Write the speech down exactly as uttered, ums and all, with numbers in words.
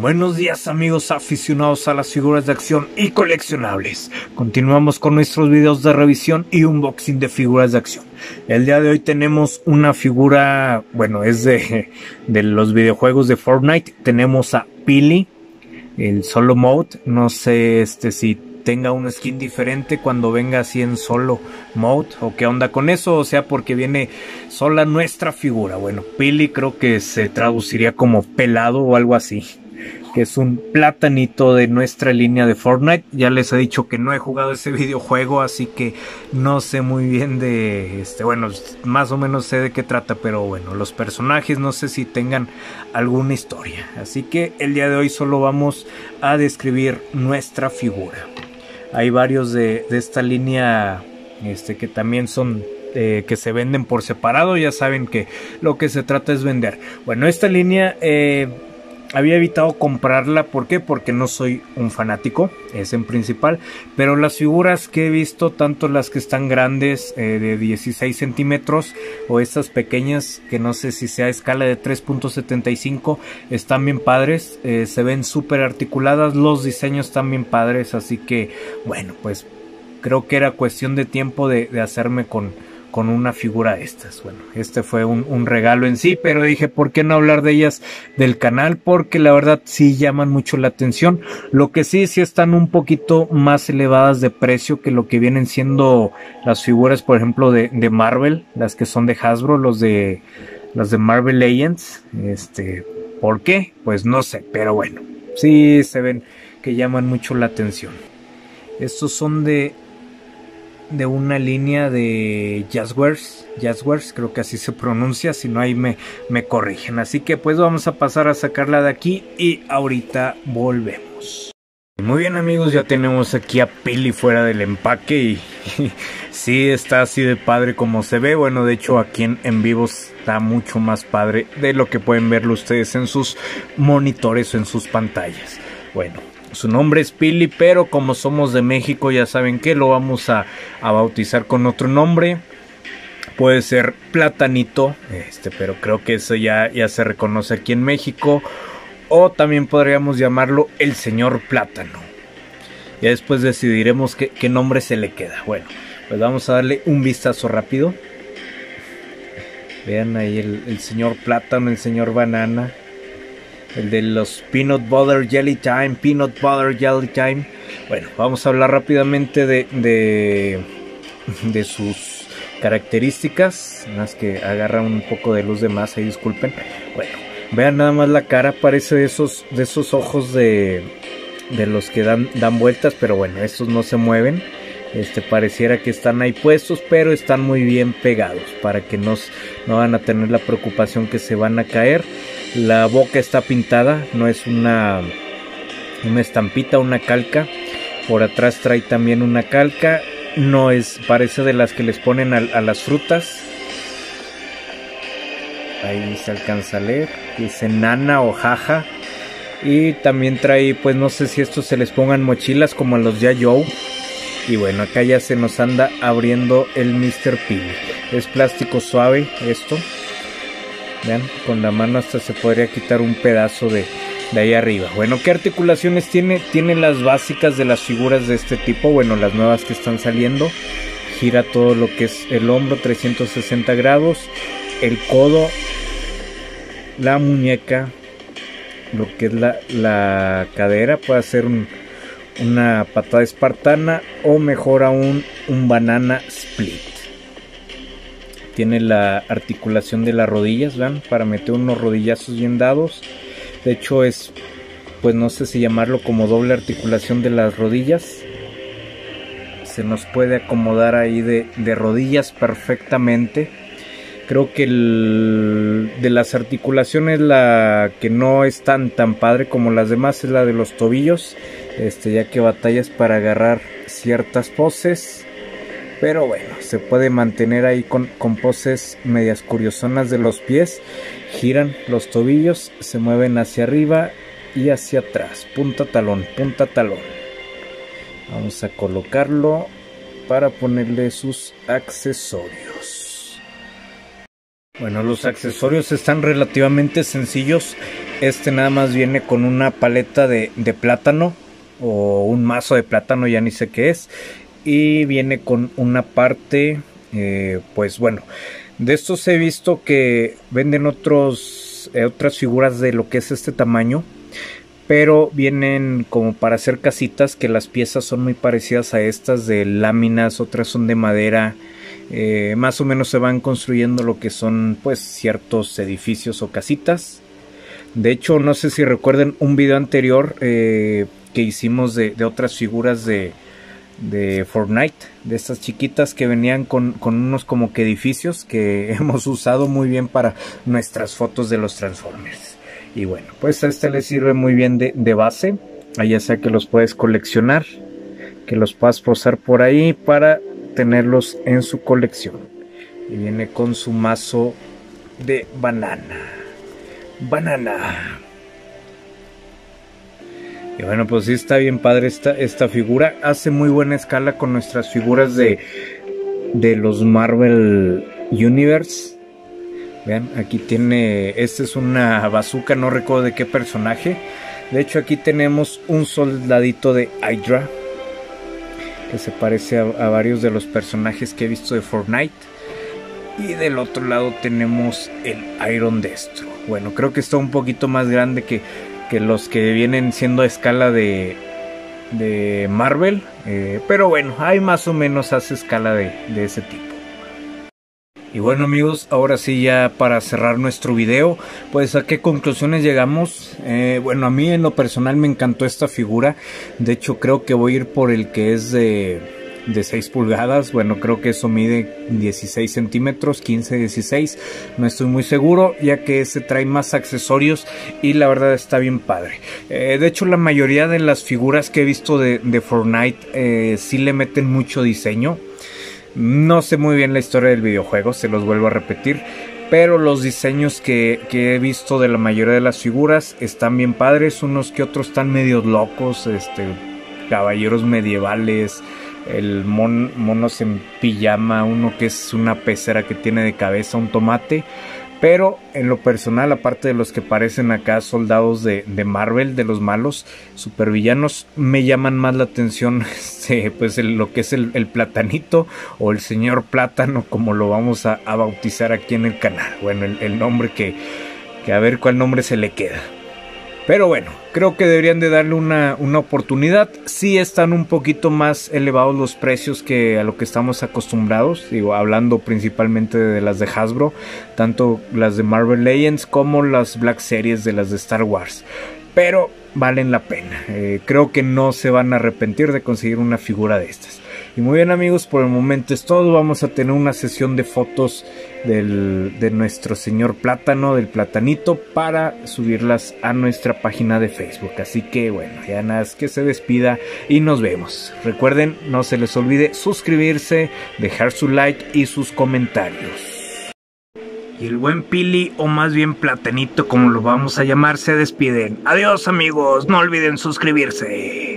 Buenos días amigos aficionados a las figuras de acción y coleccionables. Continuamos con nuestros videos de revisión y unboxing de figuras de acción. El día de hoy tenemos una figura, bueno, es de, de los videojuegos de Fortnite. Tenemos a Pili, el solo mode. No sé este si tenga un skin diferente cuando venga así en solo mode o qué onda con eso, o sea, porque viene sola nuestra figura. Bueno, Pili creo que se traduciría como pelado o algo así, que es un platanito de nuestra línea de Fortnite. Ya les he dicho que no he jugado ese videojuego, así que no sé muy bien de este, bueno, más o menos sé de qué trata, pero bueno, los personajes no sé si tengan alguna historia, así que el día de hoy solo vamos a describir nuestra figura. Hay varios de, de esta línea este, que también son eh, que se venden por separado. Ya saben que lo que se trata es vender. Bueno, esta línea eh, había evitado comprarla. ¿Por qué? Porque no soy un fanático, es en principal. Pero las figuras que he visto, tanto las que están grandes eh, de dieciséis centímetros o estas pequeñas que no sé si sea a escala de tres punto setenta y cinco, están bien padres, eh, se ven súper articuladas, los diseños están bien padres. Así que bueno, pues creo que era cuestión de tiempo de, de hacerme con... con una figura de estas. Bueno, este fue un, un regalo en sí, pero dije, ¿por qué no hablar de ellas del canal? Porque la verdad sí llaman mucho la atención. Lo que sí, sí están un poquito más elevadas de precio que lo que vienen siendo las figuras, por ejemplo, de, de Marvel, las que son de Hasbro, los de, las de Marvel Legends. Este, ¿por qué? Pues no sé, pero bueno, sí se ven que llaman mucho la atención. Estos son de... de una línea de Jazzwares, Jazzwares, creo que así se pronuncia, si no ahí me, me corrigen. Así que pues vamos a pasar a sacarla de aquí y ahorita volvemos. Muy bien amigos, ya tenemos aquí a Pili fuera del empaque y, y sí está así de padre como se ve. Bueno, de hecho aquí en, en vivo está mucho más padre de lo que pueden verlo ustedes en sus monitores o en sus pantallas. Bueno, su nombre es Pili, pero como somos de México ya saben que lo vamos a, a bautizar con otro nombre. Puede ser Platanito, este, pero creo que eso ya, ya se reconoce aquí en México. O también podríamos llamarlo el señor Plátano. Ya después decidiremos qué, qué nombre se le queda. Bueno, pues vamos a darle un vistazo rápido. Vean ahí el, el señor Plátano, el señor Banana. El de los Peanut Butter Jelly Time, Peanut Butter Jelly Time. Bueno, vamos a hablar rápidamente de, de, de sus características. Más que agarra un poco de luz de más, ahí disculpen. Bueno, vean nada más la cara, parece de esos, de esos ojos de, de los que dan, dan vueltas, pero bueno, estos no se mueven. Este pareciera que están ahí puestos, pero están muy bien pegados para que no, no van a tener la preocupación que se van a caer. La boca está pintada, no es una, una estampita, una calca. Por atrás trae también una calca. No es, parece de las que les ponen a, a las frutas. Ahí se alcanza a leer. Dice nana o jaja. Y también trae, pues no sé si estos se les pongan mochilas como a los ya Joe. Y bueno, acá ya se nos anda abriendo el mister Pili. Es plástico suave esto. Vean, con la mano hasta se podría quitar un pedazo de, de ahí arriba. Bueno, ¿qué articulaciones tiene? Tiene las básicas de las figuras de este tipo. Bueno, las nuevas que están saliendo. Gira todo lo que es el hombro trescientos sesenta grados. El codo. La muñeca. Lo que es la, la cadera. Puede hacer un, una patada espartana. O mejor aún, un banana split. Tiene la articulación de las rodillas, ¿ven? Para meter unos rodillazos bien dados. De hecho es, pues no sé si llamarlo como doble articulación de las rodillas. Se nos puede acomodar ahí de, de rodillas perfectamente. Creo que el, de las articulaciones la que no es tan, tan padre como las demás es la de los tobillos. Este, ya que batallas para agarrar ciertas poses. Pero bueno, se puede mantener ahí con, con poses medias curiosonas de los pies. Giran los tobillos, se mueven hacia arriba y hacia atrás. Punta talón, punta talón. Vamos a colocarlo para ponerle sus accesorios. Bueno, los accesorios están relativamente sencillos. Este nada más viene con una paleta de, de plátano o un mazo de plátano, ya ni sé qué es. Y viene con una parte, eh, pues bueno, de estos he visto que venden otros, eh, otras figuras de lo que es este tamaño. Pero vienen como para hacer casitas, que las piezas son muy parecidas a estas, de láminas, otras son de madera. Eh, más o menos se van construyendo lo que son pues ciertos edificios o casitas. De hecho, no sé si recuerden un video anterior eh, que hicimos de, de otras figuras de, de Fortnite, de estas chiquitas que venían con, con unos como que edificios que hemos usado muy bien para nuestras fotos de los Transformers. Y bueno, pues a este le sirve muy bien de, de base, ya sea que los puedes coleccionar, que los puedas posar por ahí para tenerlos en su colección. Y viene con su mazo de banana. Banana. Y bueno, pues sí está bien padre esta, esta figura. Hace muy buena escala con nuestras figuras de, de los Marvel Universe. Vean, aquí tiene, esta es una bazooka, no recuerdo de qué personaje. De hecho aquí tenemos un soldadito de Hydra, que se parece a, a varios de los personajes que he visto de Fortnite. Y del otro lado tenemos el Iron Destro. Bueno, creo que está un poquito más grande que, que los que vienen siendo a escala de, de Marvel. Eh, pero bueno, hay más o menos hace escala de, de ese tipo. Y bueno amigos, ahora sí ya para cerrar nuestro video, pues a qué conclusiones llegamos. Eh, bueno, a mí en lo personal me encantó esta figura. De hecho creo que voy a ir por el que es de, de seis pulgadas. Bueno, creo que eso mide dieciséis centímetros, quince, dieciséis. No estoy muy seguro, ya que ese trae más accesorios y la verdad está bien padre. Eh, de hecho la mayoría de las figuras que he visto de, de Fortnite eh, sí le meten mucho diseño. No sé muy bien la historia del videojuego, se los vuelvo a repetir, pero los diseños que, que he visto de la mayoría de las figuras están bien padres. Unos que otros están medios locos, este, caballeros medievales, el mon, monos en pijama, uno que es una pecera que tiene de cabeza un tomate. Pero en lo personal, aparte de los que parecen acá soldados de, de Marvel, de los malos supervillanos, me llaman más la atención este, pues el, lo que es el, el platanito o el señor plátano, como lo vamos a, a bautizar aquí en el canal. Bueno, el, el nombre que, que a ver cuál nombre se le queda. Pero bueno, creo que deberían de darle una, una oportunidad. Sí están un poquito más elevados los precios que a lo que estamos acostumbrados. Digo, hablando principalmente de las de Hasbro. Tanto las de Marvel Legends como las Black Series de las de Star Wars. Pero valen la pena. Eh, creo que no se van a arrepentir de conseguir una figura de estas. Y muy bien amigos, por el momento es todo. Vamos a tener una sesión de fotos del, de nuestro señor plátano, del platanito, para subirlas a nuestra página de Facebook. Así que bueno, ya nada más que se despida y nos vemos. Recuerden, no se les olvide suscribirse, dejar su like y sus comentarios. Y el buen Pili, o más bien platanito como lo vamos a llamar, se despiden. Adiós amigos, no olviden suscribirse.